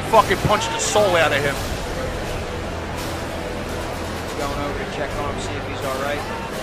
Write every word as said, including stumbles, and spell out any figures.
fucking punched the soul out of him. Going over to check on him, see if he's all right.